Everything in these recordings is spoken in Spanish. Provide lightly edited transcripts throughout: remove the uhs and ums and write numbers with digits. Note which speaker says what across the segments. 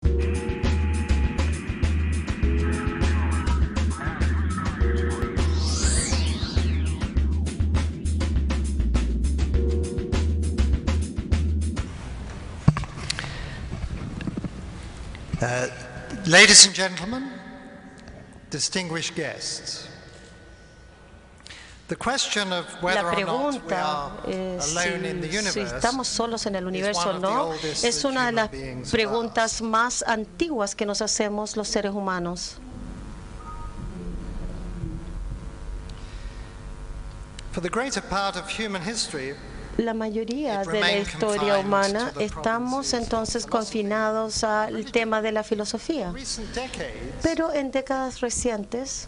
Speaker 1: Ladies and gentlemen, distinguished guests, the question of whether
Speaker 2: La
Speaker 1: or not we
Speaker 2: pregunta
Speaker 1: are alone in the
Speaker 2: si
Speaker 1: universe
Speaker 2: estamos solos en el universo o
Speaker 1: one of the
Speaker 2: no
Speaker 1: oldest
Speaker 2: es
Speaker 1: that
Speaker 2: una de
Speaker 1: human
Speaker 2: las
Speaker 1: beings have
Speaker 2: preguntas
Speaker 1: asked.
Speaker 2: más antiguas que nos hacemos los seres humanos.
Speaker 1: For the greater part of human history,
Speaker 2: La mayoría de la historia humana estamos entonces confinados al tema de la filosofía.
Speaker 1: recent decades,
Speaker 2: Pero en décadas recientes,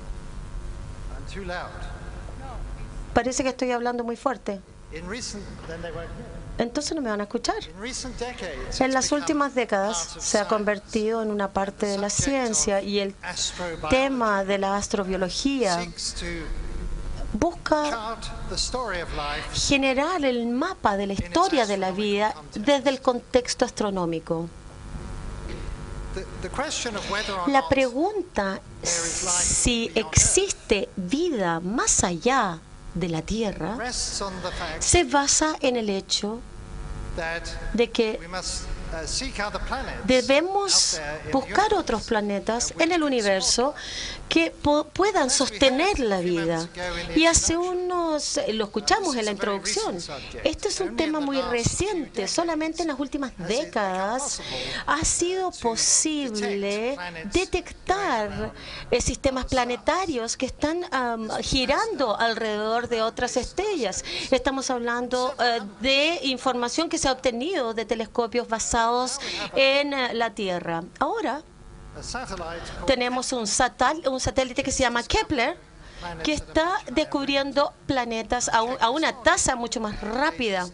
Speaker 1: I'm too loud.
Speaker 2: parece que estoy hablando muy fuerte.
Speaker 1: In recent, then they won't hear.
Speaker 2: Entonces no me van a escuchar.
Speaker 1: In recent decades,
Speaker 2: En
Speaker 1: it's
Speaker 2: las
Speaker 1: become
Speaker 2: últimas décadas
Speaker 1: part of
Speaker 2: se ha
Speaker 1: science.
Speaker 2: convertido en una parte de la ciencia y el
Speaker 1: Astrobiology
Speaker 2: tema de la astrobiología
Speaker 1: seeks to
Speaker 2: busca
Speaker 1: chart the story of life
Speaker 2: generar el mapa de la historia de la vida desde el contexto astronómico.
Speaker 1: The question of whether or
Speaker 2: La
Speaker 1: not
Speaker 2: pregunta si existe vida más allá de la Tierra
Speaker 1: rests on the fact
Speaker 2: se basa en el hecho
Speaker 1: that
Speaker 2: de que
Speaker 1: we must seek other planets
Speaker 2: debemos
Speaker 1: out there in the
Speaker 2: buscar
Speaker 1: universe
Speaker 2: otros planetas en el universo que puedan sostener la vida. Y hace lo escuchamos en la introducción, este es un tema muy reciente, solamente en las últimas décadas ha sido posible detectar sistemas planetarios que están girando alrededor de otras estrellas. Estamos hablando de información que se ha obtenido de telescopios basados en la Tierra. Ahora
Speaker 1: a satellite called
Speaker 2: tenemos un satélite que se llama Kepler, que está descubriendo planetas a una tasa mucho más rápida.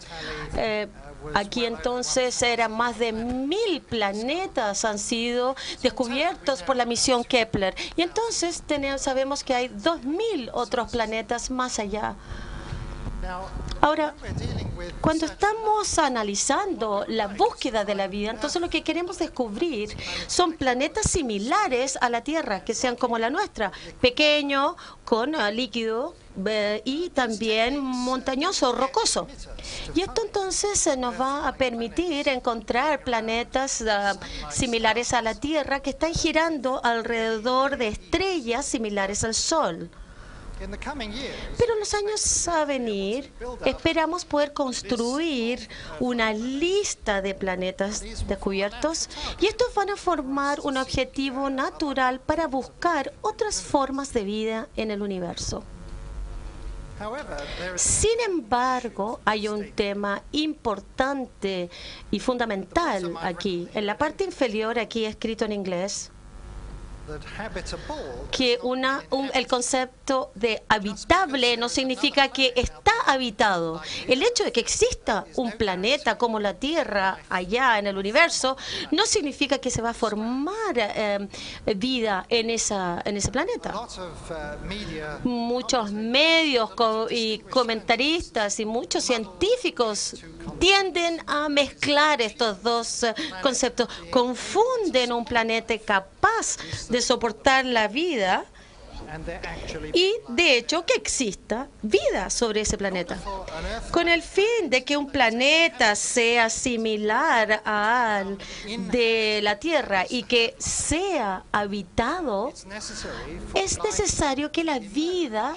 Speaker 2: Aquí entonces eran más de 1000 planetas han sido descubiertos por la misión Kepler. Y entonces sabemos que hay 2000 otros planetas más allá.
Speaker 1: now
Speaker 2: Ahora,
Speaker 1: we're dealing with
Speaker 2: cuando estamos analizando la búsqueda de la vida, entonces lo que queremos descubrir son planetas similares a la Tierra, que sean como la nuestra, pequeño, con líquido y también montañoso, rocoso. Y esto entonces nos va a permitir encontrar planetas similares a la Tierra que están girando alrededor de estrellas similares al Sol.
Speaker 1: in the coming years
Speaker 2: Pero en los años a venir esperamos poder construir una lista de planetas descubiertos y estos van a formar un objetivo natural para buscar otras formas de vida en el universo.
Speaker 1: however there is
Speaker 2: Sin embargo, hay un tema importante y fundamental aquí. En la parte inferior, aquí escrito en inglés,
Speaker 1: that habitable
Speaker 2: que el concepto de habitable no significa que está habitado. El hecho de que exista un planeta como la Tierra allá en el universo no significa que se va a formar vida en ese planeta.
Speaker 1: lot of media
Speaker 2: Muchos medios y comentaristas y muchos científicos tienden a mezclar estos dos conceptos, confunden un planeta capaz de soportar la vida
Speaker 1: and they're actually
Speaker 2: y de hecho que exista vida sobre ese planeta. Con el fin de que un planeta sea similar al de la Tierra y que sea habitado,
Speaker 1: necessary for
Speaker 2: es necesario que la vida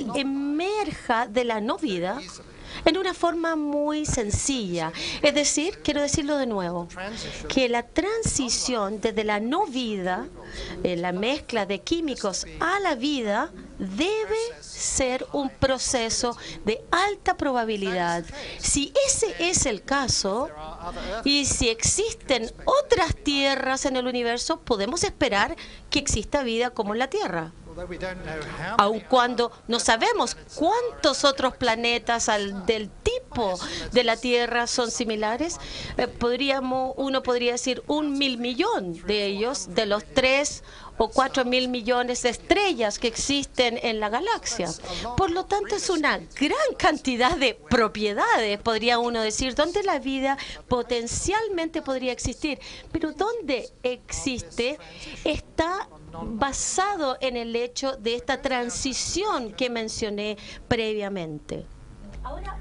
Speaker 2: emerja de la no vida en una forma muy sencilla. Es decir, quiero decirlo de nuevo, que la transición desde la no vida, la mezcla de químicos a la vida, debe ser un proceso de alta probabilidad. Si ese es el caso, y si existen otras tierras en el universo, podemos esperar que exista vida como en la Tierra.
Speaker 1: although we don't know how
Speaker 2: Aun cuando no sabemos cuántos otros planetas del tipo tiempo de la Tierra son similares. Uno podría decir 1.000.000.000 de ellos, de los 3 o 4.000.000.000 de estrellas que existen en la galaxia. Por lo tanto, es una gran cantidad de propiedades, podría uno decir, donde la vida potencialmente podría existir. Pero donde existe está basado en el hecho de esta transición que mencioné previamente. Ahora,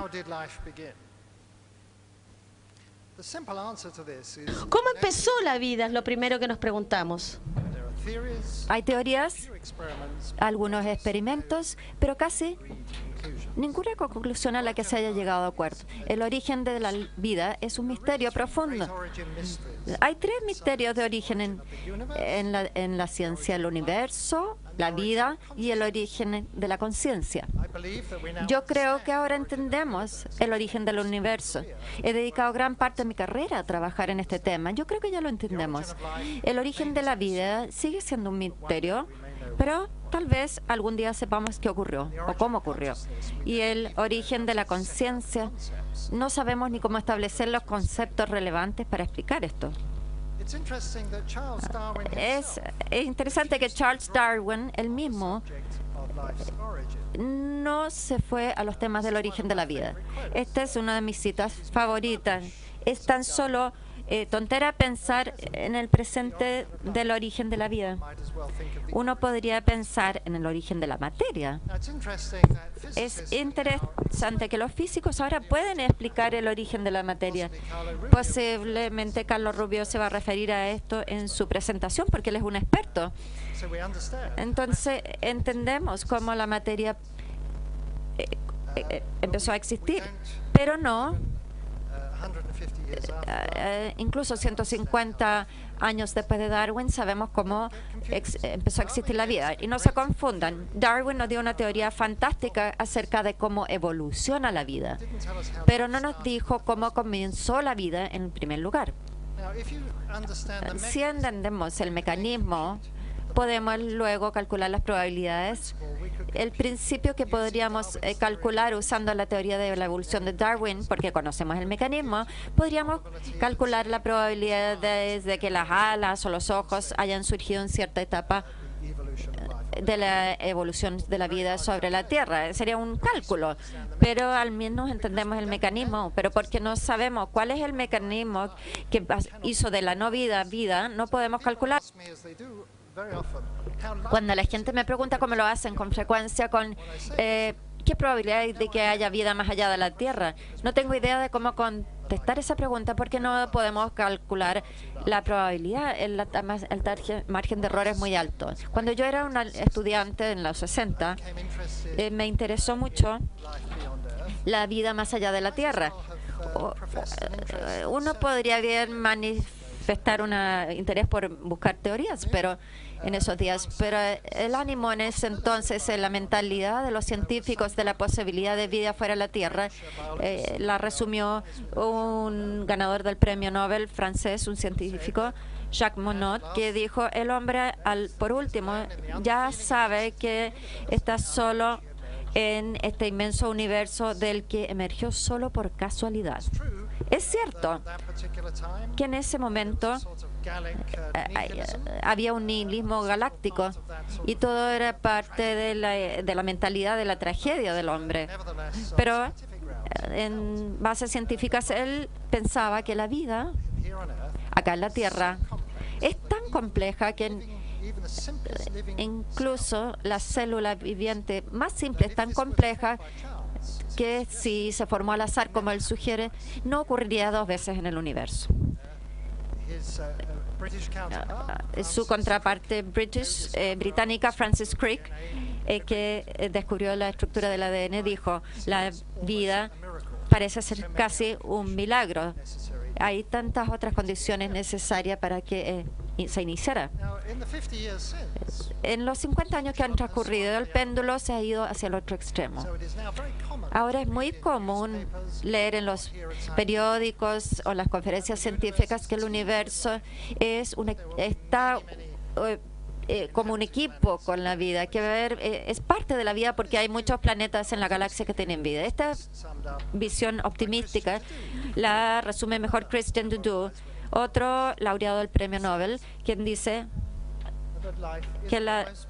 Speaker 2: ¿cómo empezó la vida? Es lo primero que nos preguntamos.
Speaker 3: Hay teorías, algunos experimentos, pero casi ninguna conclusión a la que se haya llegado a acuerdo. El origen de la vida es un misterio profundo. Hay 3 misterios de origen en la ciencia: el universo, la vida y el origen de la conciencia. Yo creo que ahora entendemos el origen del universo. He dedicado gran parte de mi carrera a trabajar en este tema. Yo creo que ya lo entendemos. El origen de la vida sigue siendo un misterio, pero tal vez algún día sepamos qué ocurrió o cómo ocurrió. Y el origen de la conciencia, no sabemos ni cómo establecer los conceptos relevantes para explicar esto. Es interesante que Charles Darwin, él mismo, no se fue a los temas del origen de la vida. Esta es una de mis citas favoritas. Es tan solo tontera pensar en el presente del origen de la vida. Uno podría pensar en el origen de la materia. Es interesante que los físicos ahora pueden explicar el origen de la materia. Posiblemente Carlos Rubio se va a referir a esto en su presentación porque él es un experto. Entonces entendemos cómo la materia empezó a existir, pero no incluso 150 años después de Darwin sabemos cómo empezó a existir la vida. Y no se confundan, Darwin nos dio una teoría fantástica acerca de cómo evoluciona la vida, pero no nos dijo cómo comenzó la vida en primer lugar. Si entendemos el mecanismo, podemos luego calcular las probabilidades. El principio que podríamos calcular usando la teoría de la evolución de Darwin, porque conocemos el mecanismo, podríamos calcular la probabilidad de que las alas o los ojos hayan surgido en cierta etapa de la evolución de la vida sobre la Tierra. Sería un cálculo, pero al menos entendemos el mecanismo. Pero porque no sabemos cuál es el mecanismo que hizo de la no vida vida, no podemos calcular. Cuando la gente me pregunta cómo lo hacen con frecuencia, ¿qué probabilidad hay de que haya vida más allá de la Tierra? No tengo idea de cómo contestar esa pregunta porque no podemos calcular la probabilidad. El margen de error es muy alto. Cuando yo era una estudiante en los 60, me interesó mucho la vida más allá de la Tierra. Uno podría bien manifestar un interés por buscar teorías, pero en esos días, pero el ánimo en ese entonces, la mentalidad de los científicos de la posibilidad de vida fuera de la Tierra, la resumió un ganador del premio Nobel francés, un científico, Jacques Monod, que dijo: el hombre, por último, ya sabe que está solo en este inmenso universo del que emergió solo por casualidad. Es cierto que en ese momento había un nihilismo galáctico y todo era parte de la mentalidad de la tragedia del hombre. Pero en bases científicas él pensaba que la vida acá en la Tierra es tan compleja que incluso la célula viviente más simple es tan compleja que si se formó al azar, como él sugiere, no ocurriría 2 veces en el universo. Su contraparte británica, Francis Crick, que descubrió la estructura del ADN, dijo: la vida parece ser casi un milagro. Hay tantas otras condiciones necesarias para que se iniciara. En los 50 años que han transcurrido, el péndulo se ha ido hacia el otro extremo. Ahora es muy común leer en los periódicos o las conferencias científicas que el universo está como un equipo con la vida, que es parte de la vida porque hay muchos planetas en la galaxia que tienen vida. Esta visión optimística la resume mejor Christian Dudu, otro laureado del Premio Nobel, quien dice que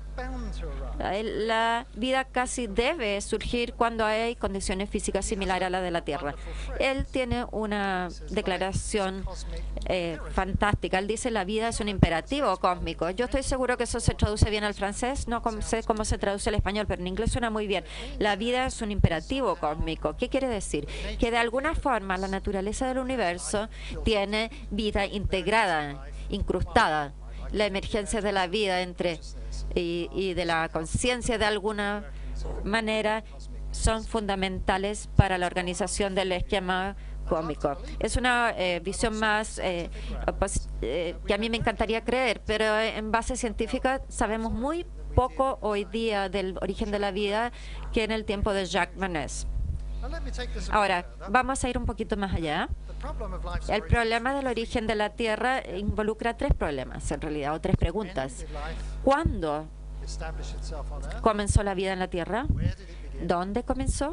Speaker 3: la vida casi debe surgir cuando hay condiciones físicas similares a las de la Tierra. Él tiene una declaración fantástica. Él dice la vida es un imperativo cósmico. Yo estoy seguro que eso se traduce bien al francés. No sé cómo se traduce al español, pero en inglés suena muy bien. La vida es un imperativo cósmico. ¿Qué quiere decir? Que de alguna forma la naturaleza del universo tiene vida integrada, incrustada. La emergencia de la vida y de la conciencia de alguna manera son fundamentales para la organización del esquema cósmico. Es una visión más que a mí me encantaría creer, pero en base científica sabemos muy poco hoy día del origen de la vida que en el tiempo de Jacques Vannès. Ahora, vamos a ir un poquito más allá. El problema del origen de la Tierra involucra tres problemas, en realidad, o tres preguntas. ¿Cuándo comenzó la vida en la Tierra? ¿Dónde comenzó?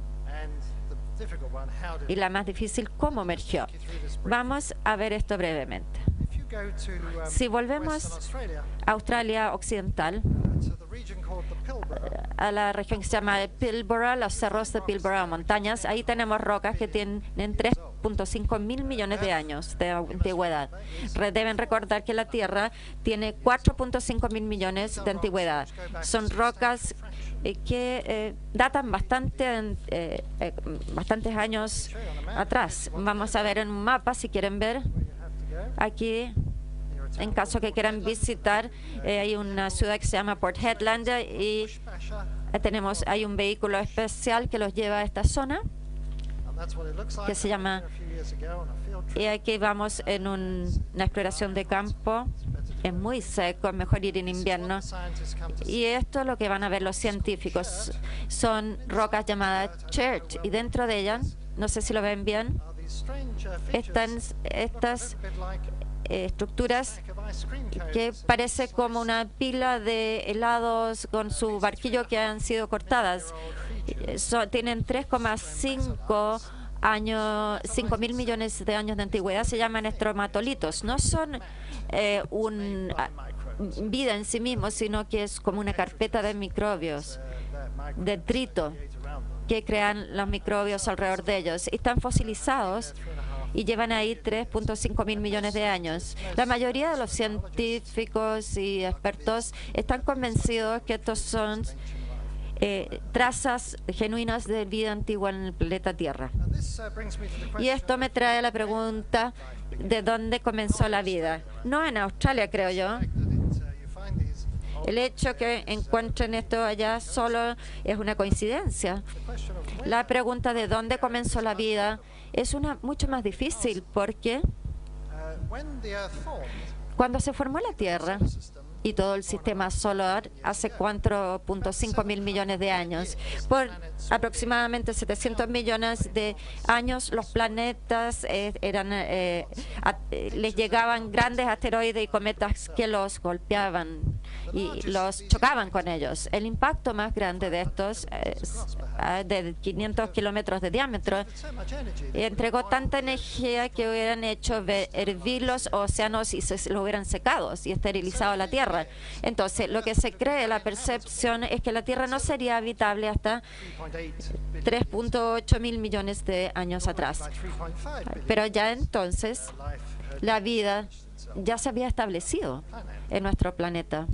Speaker 3: Y la más difícil, ¿cómo emergió? Vamos a ver esto brevemente. Si volvemos a Australia Occidental, a la región que se llama Pilbara, los cerros de Pilbara, montañas, ahí tenemos rocas que tienen 3.5 mil millones de años de antigüedad. Deben recordar que la Tierra tiene 4.5 mil millones de antigüedad. Son rocas que datan bastantes años atrás. Vamos a ver en un mapa, si quieren ver. Aquí, en caso que quieran visitar, hay una ciudad que se llama Port Hedland y hay un vehículo especial que los lleva a esta zona, que se llama, y aquí vamos en una exploración de campo. Es muy seco, es mejor ir en invierno. Y esto es lo que van a ver los científicos. Son rocas llamadas chert, y dentro de ellas, no sé si lo ven bien, están estas estructuras que parece como una pila de helados con su barquillo que han sido cortadas. Tienen 3,5 años, 5 mil millones de años de antigüedad. Se llaman estromatolitos. No son vida en sí mismos, sino que es como una carpeta de microbios, detrito, que crean los microbios alrededor de ellos. Están fosilizados y llevan ahí 3.5 mil millones de años. La mayoría de los científicos y expertos están convencidos que estos son trazas genuinas de vida antigua en el planeta Tierra. Y esto me trae a la pregunta de dónde comenzó la vida. No en Australia, creo yo. El hecho que encuentren esto allá solo es una coincidencia. La pregunta de dónde comenzó la vida es mucho más difícil, porque cuando se formó la Tierra y todo el sistema solar hace 4.5 mil millones de años, por aproximadamente 700 millones de años, los planetas les llegaban grandes asteroides y cometas que los golpeaban y los chocaban con ellos. El impacto más grande de estos, de 500 kilómetros de diámetro, entregó tanta energía que hubieran hecho hervir los océanos y lo hubieran secado y esterilizado la Tierra. Entonces, lo que se cree, la percepción, es que la Tierra no sería habitable hasta 3.8 mil millones de años atrás. Pero ya entonces, la vida ya se había establecido en nuestro planeta.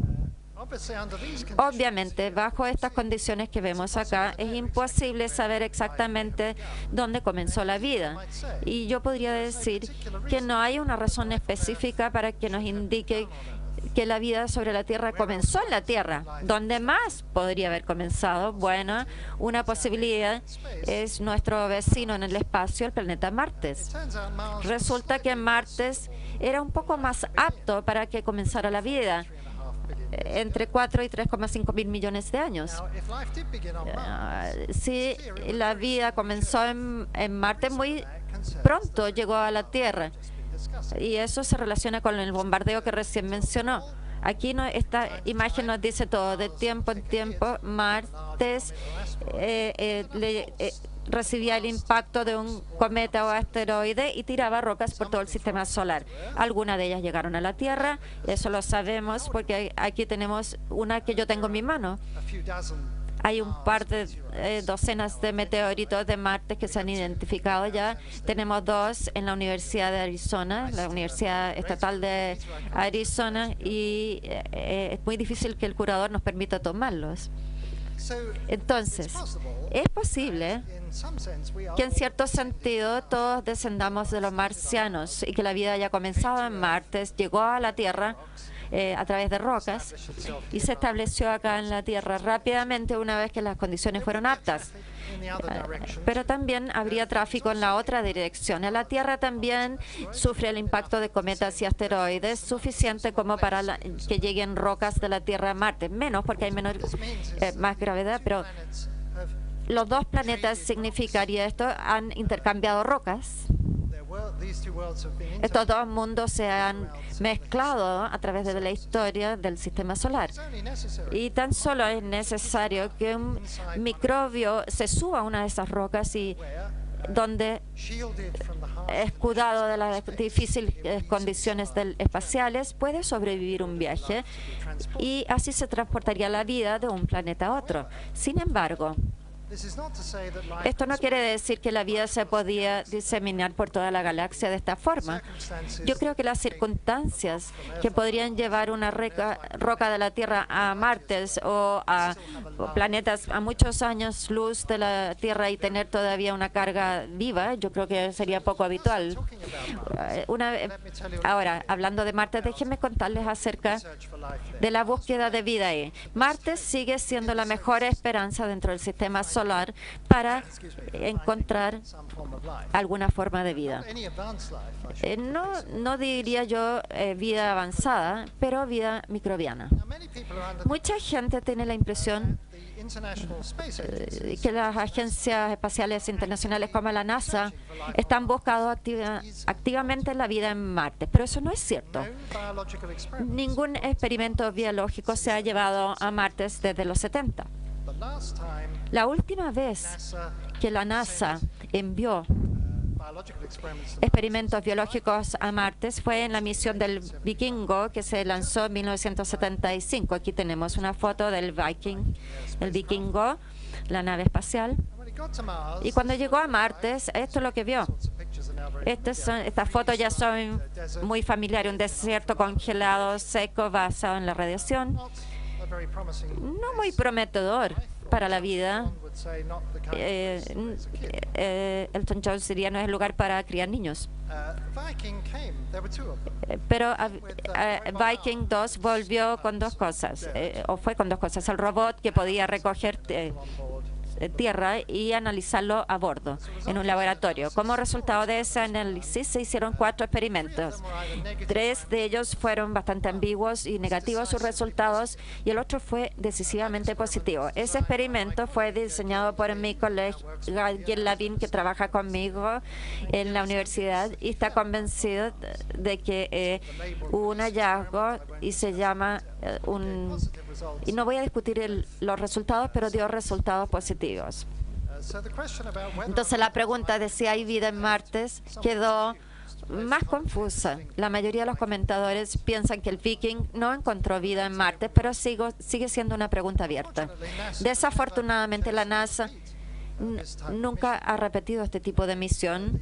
Speaker 3: Obviamente, bajo estas condiciones que vemos acá, es imposible saber exactamente dónde comenzó la vida. Y yo podría decir que no hay una razón específica para que nos indique que la vida sobre la Tierra comenzó en la Tierra. ¿Dónde más podría haber comenzado? Bueno, una posibilidad es nuestro vecino en el espacio, el planeta Marte. Resulta que Marte era un poco más apto para que comenzara la vida, entre 4 y 3,5 mil millones de años. Si la vida comenzó en Marte, muy pronto llegó a la Tierra. Y eso se relaciona con el bombardeo que recién mencionó. Aquí esta imagen nos dice todo. De tiempo en tiempo, Martes recibía el impacto de un cometa o asteroide y tiraba rocas por todo el sistema solar. Algunas de ellas llegaron a la Tierra, eso lo sabemos porque aquí tenemos una que yo tengo en mi mano. Hay un par de docenas de meteoritos de Marte que se han identificado ya. Tenemos 2 en la Universidad de Arizona, la Universidad Estatal de Arizona, y es muy difícil que el curador nos permita tomarlos. Entonces, es posible que en cierto sentido todos descendamos de los marcianos y que la vida haya comenzado en Marte, llegó a la Tierra a través de rocas y se estableció acá en la Tierra rápidamente una vez que las condiciones fueron aptas. Pero también habría tráfico en la otra dirección. En la Tierra también sufre el impacto de cometas y asteroides suficiente como para que lleguen rocas de la Tierra a Marte. Menos porque hay más gravedad, pero los 2 planetas, significaría esto, han intercambiado rocas. Estos 2 mundos se han mezclado a través de la historia del sistema solar. Y tan solo es necesario que un microbio se suba a una de esas rocas y donde, escudado de las difíciles condiciones espaciales, puede sobrevivir un viaje y así se transportaría la vida de un planeta a otro. Sin embargo, esto no quiere decir que la vida se podía diseminar por toda la galaxia de esta forma. Yo creo que las circunstancias que podrían llevar una roca de la Tierra a Marte o a planetas a muchos años luz de la Tierra y tener todavía una carga viva, yo creo que sería poco habitual. Ahora, hablando de Marte, déjenme contarles acerca de la búsqueda de vida ahí. Marte sigue siendo la mejor esperanza dentro del sistema solar para encontrar alguna forma de vida. No diría yo vida avanzada, pero vida microbiana. Mucha gente tiene la impresión que las agencias espaciales internacionales como la NASA están buscando activamente la vida en Marte, pero eso no es cierto. Ningún experimento biológico se ha llevado a Marte desde los 70. La última vez que la NASA envió experimentos biológicos a Marte fue en la misión del Vikingo, que se lanzó en 1975. Aquí tenemos una foto del Vikingo, la nave espacial. Y cuando llegó a Marte, esto es lo que vio. Estas fotos ya son muy familiares, un desierto congelado, seco, basado en la radiación. No muy prometedor para la vida. Elton John diría no es el lugar para criar niños. Pero Viking 2 volvió con 2 cosas, o fue con 2 cosas. El robot que podía recoger tierra y analizarlo a bordo en un laboratorio. Como resultado de ese análisis se hicieron 4 experimentos. 3 de ellos fueron bastante ambiguos y negativos sus resultados y el otro fue decisivamente positivo. Ese experimento fue diseñado por mi colega Gil Lavin, que trabaja conmigo en la universidad y está convencido de que hubo un hallazgo y se llama y no voy a discutir los resultados, pero dio resultados positivos. Entonces la pregunta de si hay vida en Marte quedó más confusa. La mayoría de los comentadores piensan que el Viking no encontró vida en Marte, pero sigue siendo una pregunta abierta. Desafortunadamente la NASA nunca ha repetido este tipo de misión.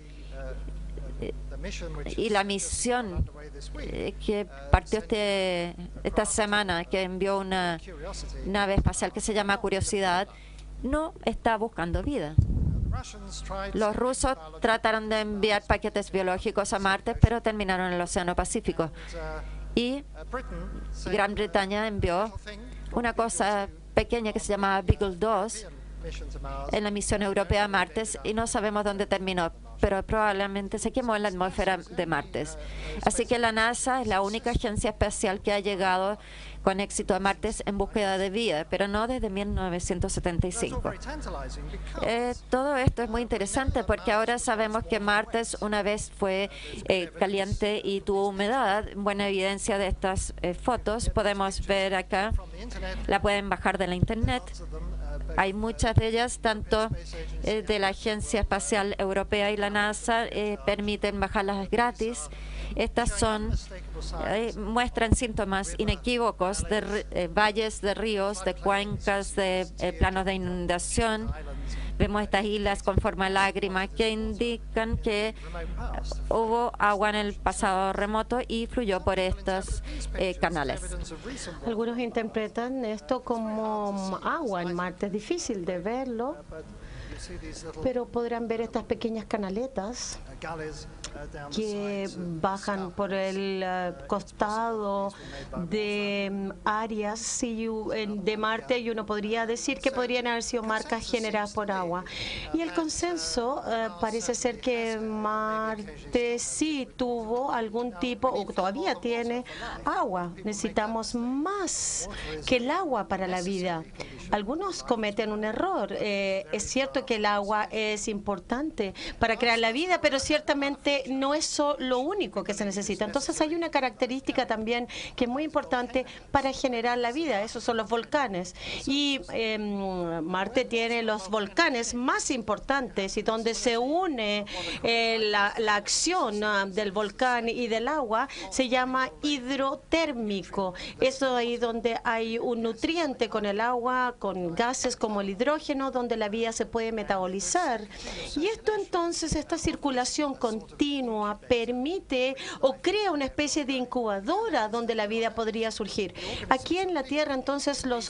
Speaker 3: Y la misión que partió esta semana, que envió una nave espacial que se llama Curiosidad, no está buscando vida. Los rusos trataron de enviar paquetes biológicos a Marte, pero terminaron en el Océano Pacífico. Y Gran Bretaña envió una cosa pequeña que se llama Beagle 2 en la misión europea a Marte y no sabemos dónde terminó. pero probablemente se quemó en la atmósfera de Marte. Así que la NASA es la única agencia espacial que ha llegado con éxito a Marte en búsqueda de vida, pero no desde 1975. Todo esto es muy interesante porque ahora sabemos que Marte una vez fue caliente y tuvo humedad. Buena evidencia de estas fotos. Podemos ver acá, la pueden bajar de la internet. Hay muchas de ellas, tanto de la Agencia Espacial Europea y la NASA, permiten bajarlas gratis. Estas muestran síntomas inequívocos de valles, de ríos, de cuencas, de planos de inundación. Vemos estas islas con forma de lágrima que indican que hubo agua en el pasado remoto y fluyó por estos canales.
Speaker 2: Algunos interpretan esto como agua en Marte. Es difícil de verlo, pero podrán ver estas pequeñas canaletas que bajan por el costado de áreas de Marte, y uno podría decir que podrían haber sido marcas generadas por agua. Y el consenso parece ser que Marte sí tuvo algún tipo, o todavía tiene, agua. Necesitamos más que el agua para la vida. Algunos cometen un error. Es cierto que el agua es importante para crear la vida, pero ciertamente no es lo único que se necesita. Entonces hay una característica también que es muy importante para generar la vida. Esos son los volcanes. Y Marte tiene los volcanes más importantes, y donde se une la acción del volcán y del agua se llama hidrotérmico. Eso ahí donde hay un nutriente con el agua, con gases como el hidrógeno, donde la vida se puede metabolizar. Y esto entonces, esta circulación continua permite o crea una especie de incubadora donde la vida podría surgir. Aquí en la Tierra entonces los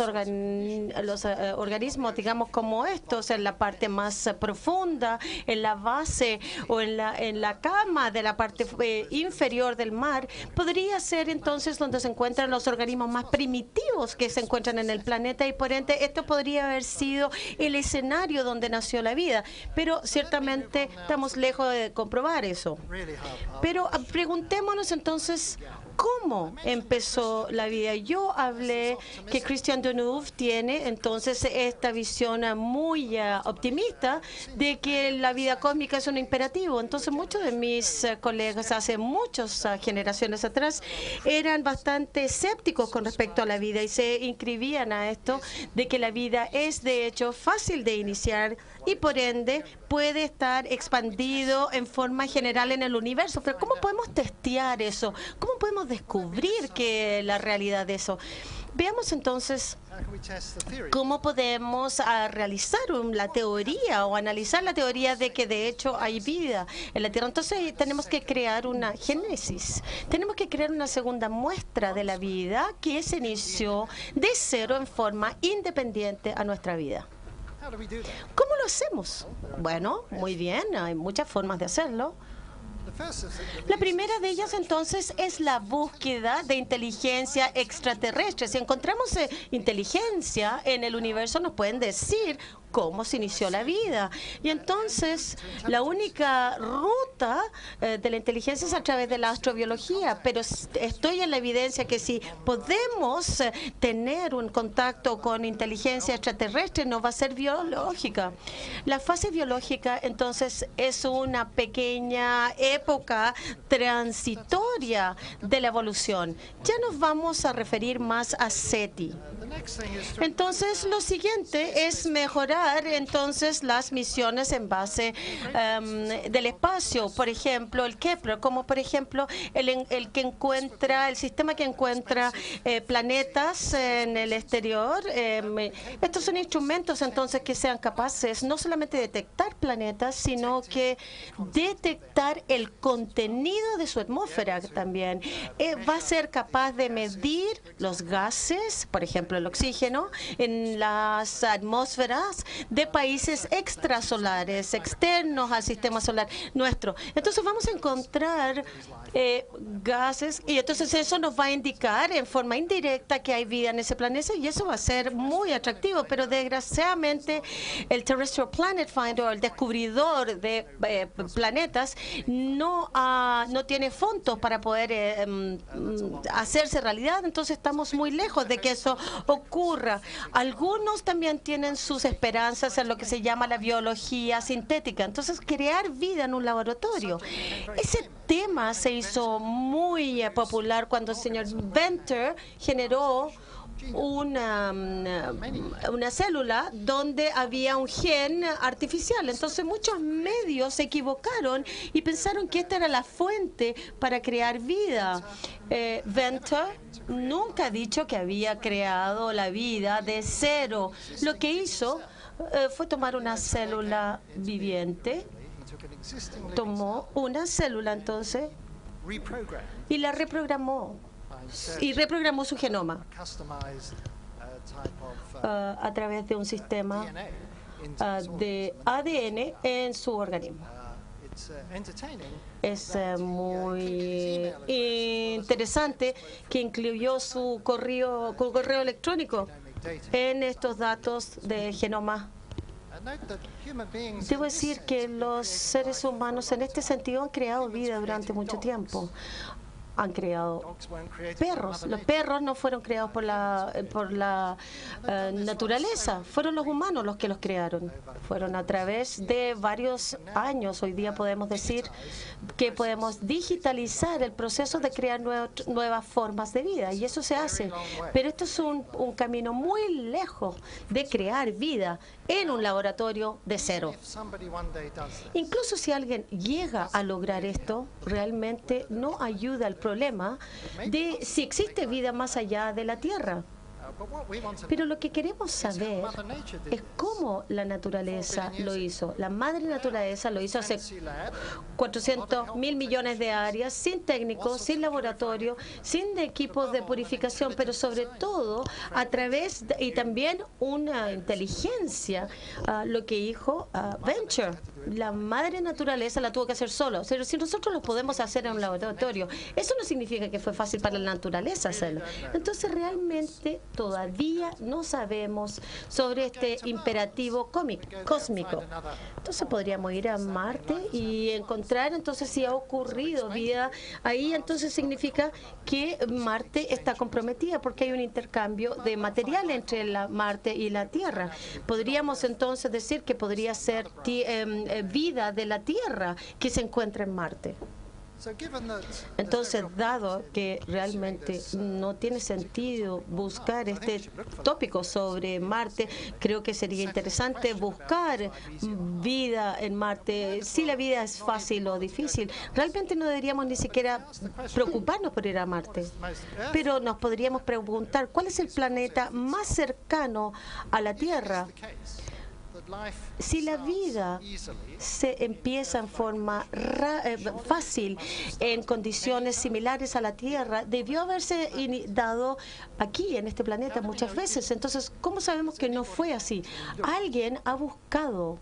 Speaker 2: organismos, digamos como estos, en la parte más profunda, en la base o en la cama de la parte inferior del mar, podría ser entonces donde se encuentran los organismos más primitivos que se encuentran en el planeta, y por ende esto podría haber sido el escenario donde nació la vida, pero ciertamente estamos lejos de comprobar eso. Pero preguntémonos entonces, ¿cómo empezó la vida? Yo hablé que Christian Deneuve tiene entonces esta visión muy optimista de que la vida cósmica es un imperativo. Entonces muchos de mis colegas hace muchas generaciones atrás eran bastante escépticos con respecto a la vida y se inscribían a esto de que la vida es de hecho fácil de iniciar y por ende puede estar expandido en forma general en el universo. Pero ¿cómo podemos testear eso? ¿Cómo podemos descubrir que la realidad de eso? Veamos entonces cómo podemos realizar la teoría o analizar la teoría de que de hecho hay vida en la Tierra. Entonces tenemos que crear una génesis, tenemos que crear una segunda muestra de la vida que se inició de cero en forma independiente a nuestra vida. ¿Cómo lo hacemos? Bueno, muy bien, hay muchas formas de hacerlo. La primera de ellas entonces es la búsqueda de inteligencia extraterrestre. Si encontramos inteligencia en el universo, nos pueden decir cómo se inició la vida. Y entonces la única ruta de la inteligencia es a través de la astrobiología, pero estoy en la evidencia que si podemos tener un contacto con inteligencia extraterrestre, no va a ser biológica. La fase biológica entonces es una pequeña época transitoria de la evolución. Ya nos vamos a referir más a SETI. Entonces lo siguiente es mejorar entonces las misiones en base del espacio, por ejemplo el Kepler, como por ejemplo el sistema que encuentra planetas en el exterior. Estos son instrumentos entonces que sean capaces no solamente de detectar planetas, sino que detectar el contenido de su atmósfera también. Va a ser capaz de medir los gases, por ejemplo el oxígeno, en las atmósferas de países extrasolares, externos al sistema solar nuestro. Entonces vamos a encontrar gases, y entonces eso nos va a indicar en forma indirecta que hay vida en ese planeta, y eso va a ser muy atractivo, pero desgraciadamente el Terrestrial Planet Finder, el descubridor de planetas, no tiene fondos para poder hacerse realidad, entonces estamos muy lejos de que eso ocurra. Algunos también tienen sus esperanzas en lo que se llama la biología sintética, entonces crear vida en un laboratorio. Ese tema se hizo muy popular cuando el señor Venter generó una célula donde había un gen artificial. Entonces muchos medios se equivocaron y pensaron que esta era la fuente para crear vida. Venter nunca ha dicho que había creado la vida de cero. Lo que hizo fue tomar una célula viviente, tomó una célula entonces y la reprogramó. Y reprogramó su genoma a través de un sistema de ADN en su organismo. Es muy interesante que incluyó su correo electrónico en estos datos de genoma. Debo decir que los seres humanos en este sentido han creado vida durante mucho tiempo. Han creado perros. Los perros no fueron creados por la naturaleza, fueron los humanos los que los crearon. Fueron a través de varios años. Hoy día podemos decir que podemos digitalizar el proceso de crear nuevas formas de vida, y eso se hace. Pero esto es un camino muy lejos de crear vida en un laboratorio de cero. Incluso si alguien llega a lograr esto, realmente no ayuda al problema de si existe vida más allá de la Tierra. Pero lo que queremos saber es cómo la naturaleza lo hizo. La madre naturaleza lo hizo hace 400.000 millones de años, sin técnicos, sin laboratorio, sin equipos de purificación, pero sobre todo a través y también una inteligencia, lo que dijo Venture. La madre naturaleza la tuvo que hacer solo. Pero si nosotros lo podemos hacer en un laboratorio, eso no significa que fue fácil para la naturaleza hacerlo. Entonces realmente todavía no sabemos sobre este imperativo cósmico. Entonces podríamos ir a Marte y encontrar entonces si ha ocurrido vida ahí. Entonces significa que Marte está comprometida porque hay un intercambio de material entre Marte y la Tierra. Podríamos entonces decir que podría ser vida de la Tierra que se encuentra en Marte. Entonces, dado que realmente no tiene sentido buscar este tópico sobre Marte, creo que sería interesante buscar vida en Marte. Si la vida es fácil o difícil, realmente no deberíamos ni siquiera preocuparnos por ir a Marte. Pero nos podríamos preguntar, ¿cuál es el planeta más cercano a la Tierra? Si la vida se empieza en forma fácil en condiciones similares a la Tierra, debió haberse dado aquí en este planeta muchas veces. Entonces, ¿cómo sabemos que no fue así? Alguien ha buscado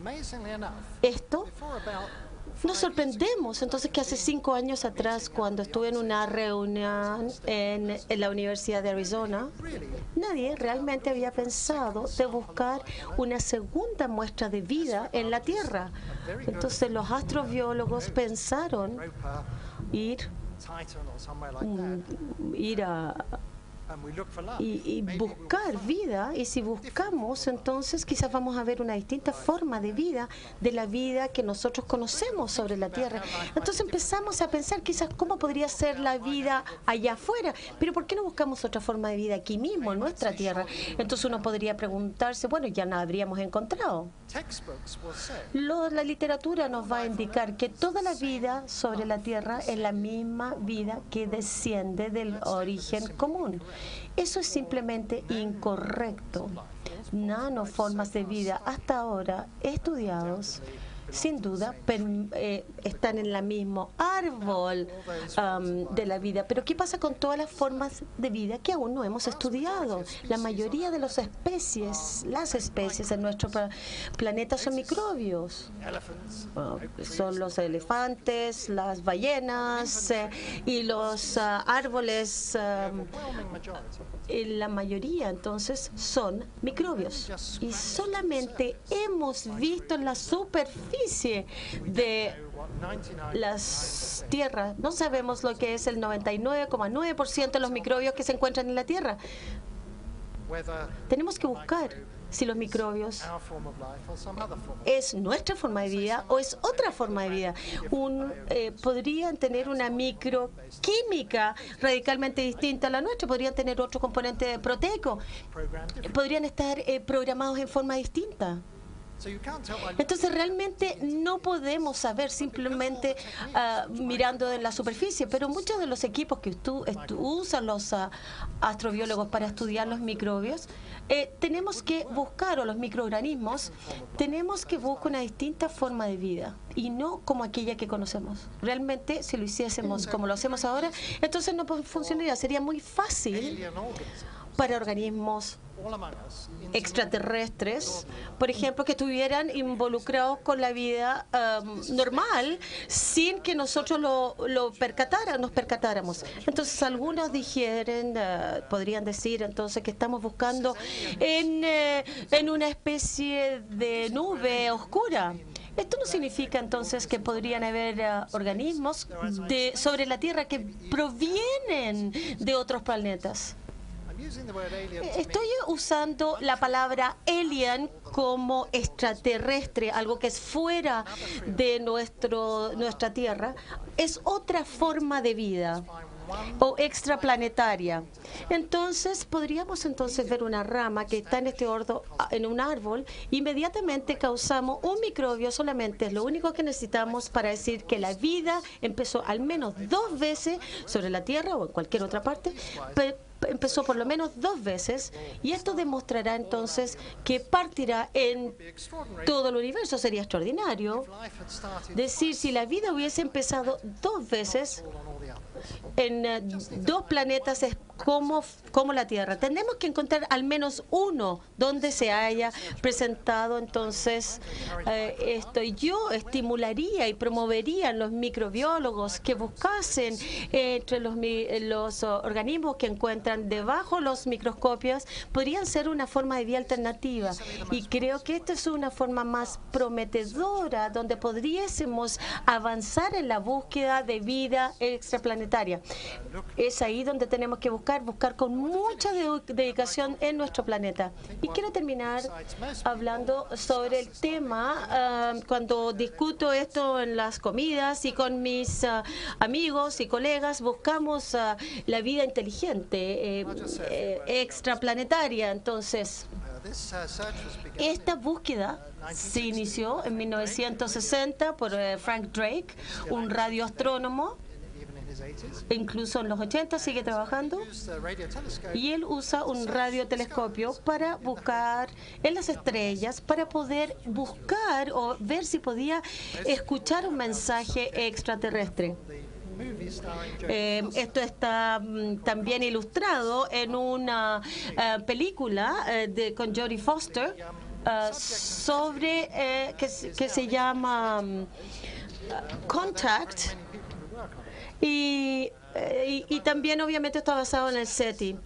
Speaker 2: esto. Nos sorprendemos entonces que hace 5 años atrás, cuando estuve en una reunión en la Universidad de Arizona, nadie realmente había pensado de buscar una segunda muestra de vida en la Tierra. Entonces los astrobiólogos pensaron ir y buscar vida, y si buscamos, entonces quizás vamos a ver una distinta forma de vida de la vida que nosotros conocemos sobre la Tierra. Entonces empezamos a pensar quizás cómo podría ser la vida allá afuera, pero ¿por qué no buscamos otra forma de vida aquí mismo, en nuestra Tierra? Entonces uno podría preguntarse, bueno, ya la habríamos encontrado. La literatura nos va a indicar que toda la vida sobre la Tierra es la misma vida que desciende del origen común. Eso es simplemente incorrecto. Nanoformas de vida hasta ahora estudiados sin duda, están en el mismo árbol de la vida. Pero ¿qué pasa con todas las formas de vida que aún no hemos estudiado? La mayoría de las especies en nuestro planeta son microbios. Son los elefantes, las ballenas y los árboles. La mayoría, entonces, son microbios. Y solamente hemos visto en la superficie de las tierras. No sabemos lo que es el 99,9% de los microbios que se encuentran en la Tierra. Tenemos que buscar si los microbios es nuestra forma de vida o es otra forma de vida. Podrían tener una microquímica radicalmente distinta a la nuestra, podrían tener otro componente proteico, podrían estar programados en forma distinta. Entonces realmente no podemos saber simplemente mirando en la superficie, pero muchos de los equipos que usan los astrobiólogos para estudiar los microbios, tenemos que buscar, o los microorganismos, tenemos que buscar una distinta forma de vida y no como aquella que conocemos. Realmente, si lo hiciésemos como lo hacemos ahora, entonces no funcionaría. Sería muy fácil para organismos extraterrestres, por ejemplo, que estuvieran involucrados con la vida normal sin que nosotros nos percatáramos. Entonces, algunos podrían decir entonces que estamos buscando en una especie de nube oscura. Esto no significa entonces que podrían haber organismos sobre la Tierra que provienen de otros planetas. Estoy usando la palabra alien como extraterrestre, algo que es fuera de nuestra Tierra. Es otra forma de vida o extraplanetaria. Entonces, podríamos ver una rama que está en un árbol. Inmediatamente causamos un microbio, solamente es lo único que necesitamos para decir que la vida empezó al menos 2 veces sobre la Tierra o en cualquier otra parte. Empezó por lo menos 2 veces, y esto demostrará entonces que partirá en todo el universo. Sería extraordinario decir, si la vida hubiese empezado 2 veces en 2 planetas como la Tierra. Tenemos que encontrar al menos uno donde se haya presentado entonces esto. Yo estimularía y promovería a los microbiólogos que buscasen entre los organismos que encuentran debajo los microscopios, podrían ser una forma de vida alternativa. Y creo que esta es una forma más prometedora donde podríamos avanzar en la búsqueda de vida extraplanetaria. Es ahí donde tenemos que buscar con mucha dedicación en nuestro planeta. Y quiero terminar hablando sobre el tema. Cuando discuto esto en las comidas y con mis amigos y colegas, buscamos la vida inteligente, extraplanetaria. Entonces, esta búsqueda se inició en 1960 por Frank Drake, un radioastrónomo. Incluso en los 80 sigue trabajando, y él usa un radiotelescopio para buscar en las estrellas, para poder buscar o ver si podía escuchar un mensaje extraterrestre. Esto está también ilustrado en una película con Jodie Foster sobre que se llama Contact. Y también obviamente está basado en el SETI.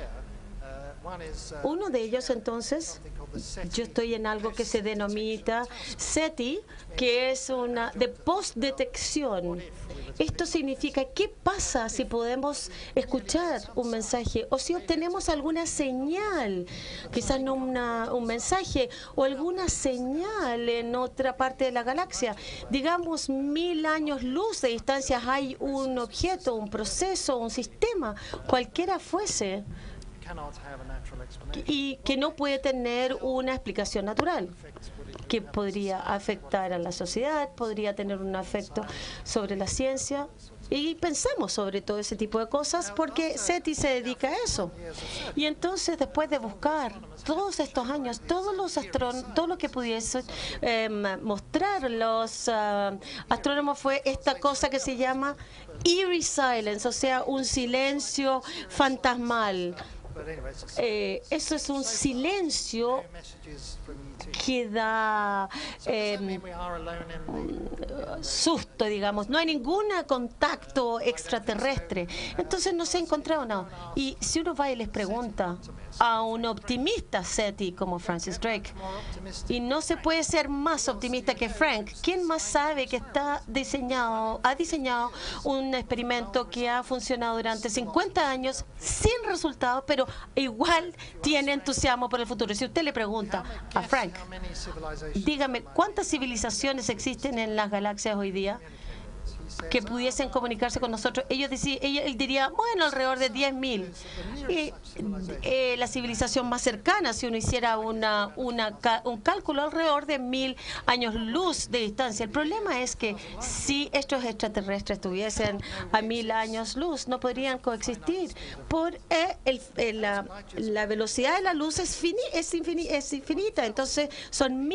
Speaker 2: Uno de ellos, entonces, yo estoy en algo que se denomina SETI, que es una de postdetección. Esto significa qué pasa si podemos escuchar un mensaje o si obtenemos alguna señal, quizás no un mensaje o alguna señal en otra parte de la galaxia. Digamos 1000 años luz de distancia hay un objeto, un proceso, un sistema, cualquiera fuese, y que no puede tener una explicación natural, que podría afectar a la sociedad, podría tener un efecto sobre la ciencia Y pensamos sobre todo ese tipo de cosas porque SETI se dedica a eso. Y entonces, después de buscar todos estos años, todo lo que pudiese mostrar los astrónomos fue esta cosa que se llama eerie silence, o sea, un silencio fantasmal. Eso es un silencio que da susto, digamos. No hay ningún contacto extraterrestre. Entonces no se ha encontrado nada. Y si uno va y les pregunta a un optimista SETI como Francis Drake, y no se puede ser más optimista que Frank, ¿quién más sabe que ha diseñado un experimento que ha funcionado durante 50 años sin resultados, pero igual tiene entusiasmo por el futuro? Si usted le pregunta a Frank, dígame, ¿cuántas civilizaciones existen en las galaxias hoy día que pudiesen comunicarse con nosotros? Él diría, bueno, alrededor de 10.000. Y la civilización más cercana, si uno hiciera un cálculo, alrededor de 1.000 años luz de distancia. El problema es que si estos extraterrestres estuviesen a 1.000 años luz, no podrían coexistir. La velocidad de la luz es infinita. Entonces son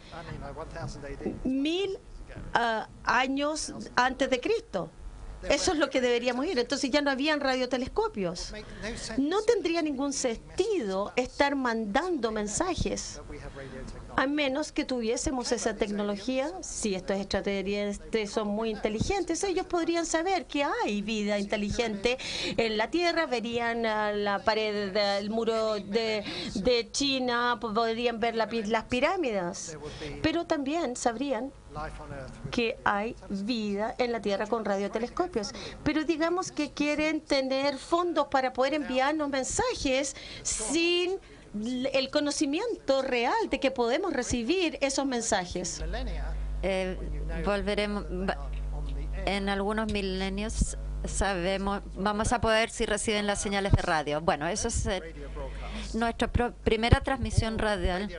Speaker 2: 1.000 años antes de Cristo. Eso es lo que deberíamos ir. Entonces ya no habían radiotelescopios. No tendría ningún sentido estar mandando mensajes a menos que tuviésemos esa tecnología. Si estos extraterrestres son muy inteligentes, ellos podrían saber que hay vida inteligente en la Tierra, verían la pared del muro de China, podrían ver las pirámides, pero también sabrían que hay vida en la Tierra con radiotelescopios. Pero digamos que quieren tener fondos para poder enviarnos mensajes sin el conocimiento real de que podemos recibir esos mensajes.
Speaker 3: Volveremos en algunos milenios. Vamos a poder si reciben las señales de radio. Bueno, eso es nuestra primera transmisión radial.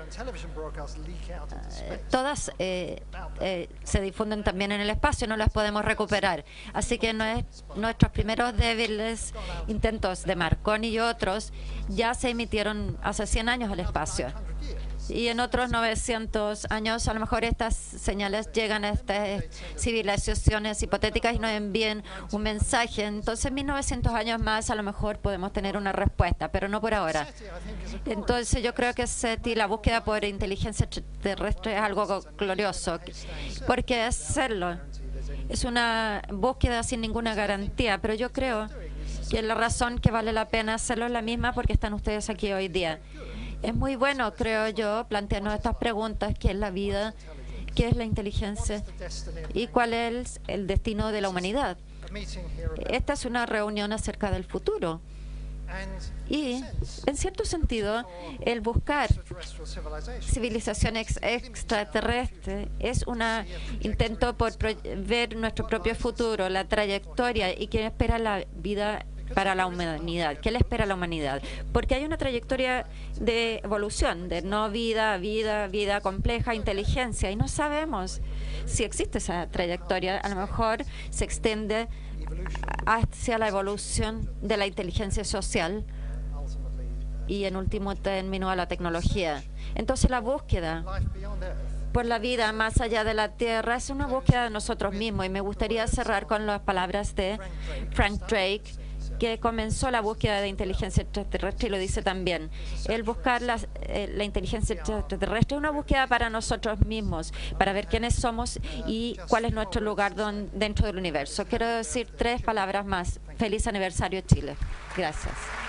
Speaker 3: Todas se difunden también en el espacio, no las podemos recuperar. Así que nuestros primeros débiles intentos de Marconi y otros ya se emitieron hace 100 años al espacio. Y en otros 900 años, a lo mejor estas señales llegan a estas civilizaciones hipotéticas y nos envían un mensaje. Entonces, en 1900 años más, a lo mejor podemos tener una respuesta, pero no por ahora. Entonces, yo creo que SETI, la búsqueda por inteligencia extraterrestre, es algo glorioso, porque hacerlo es una búsqueda sin ninguna garantía, pero yo creo que la razón que vale la pena hacerlo es la misma porque están ustedes aquí hoy día. Es muy bueno, creo yo, plantearnos estas preguntas: ¿qué es la vida? ¿Qué es la inteligencia? ¿Y cuál es el destino de la humanidad? Esta es una reunión acerca del futuro. Y, en cierto sentido, el buscar civilización extraterrestre es un intento por ver nuestro propio futuro, la trayectoria y qué espera la vida para la humanidad. ¿Qué le espera a la humanidad? Porque hay una trayectoria de evolución, de no vida, vida compleja, inteligencia, y no sabemos si existe esa trayectoria. A lo mejor se extiende hacia la evolución de la inteligencia social y, en último término, a la tecnología. Entonces, la búsqueda por la vida más allá de la Tierra es una búsqueda de nosotros mismos, y me gustaría cerrar con las palabras de Frank Drake, que comenzó la búsqueda de inteligencia extraterrestre, y lo dice también. El buscar la inteligencia extraterrestre es una búsqueda para nosotros mismos, para ver quiénes somos y cuál es nuestro lugar dentro del universo. Quiero decir 3 palabras más. Feliz aniversario, Chile. Gracias.